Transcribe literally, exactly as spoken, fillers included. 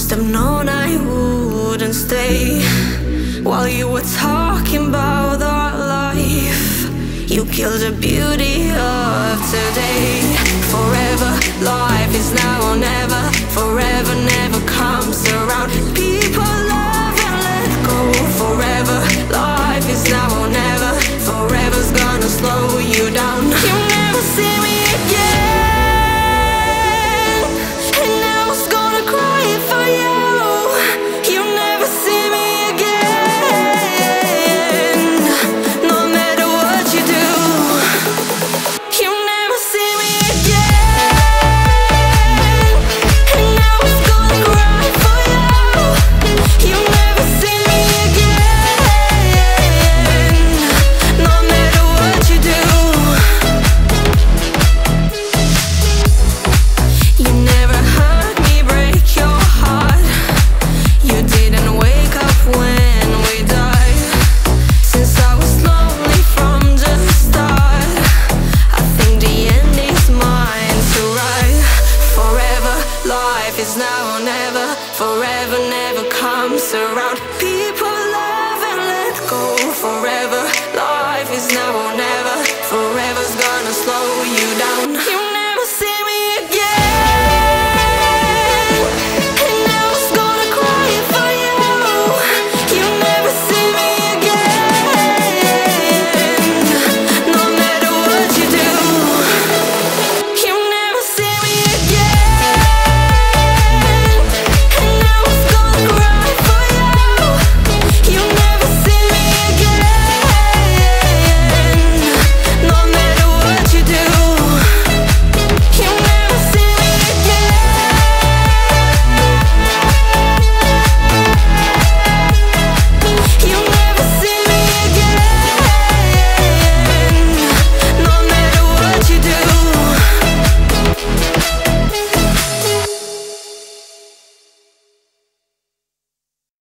must have known I wouldn't stay. While you were talking about our life, you killed the beauty of today. Forever, life is now or never. Forever never comes around. People love and let go. Forever, life is now or never. Forever's gonna slow you down. You never see me again, and I was gonna cry for you. You never see me again, no matter what you do. You never see me again, and I was gonna cry for you. You never see me again, no matter what you do. You never heard me break your heart. You didn't wake up when we died. Since I was lonely from the start, I think the end is mine to write. Forever, life is now or never. Forever never comes around.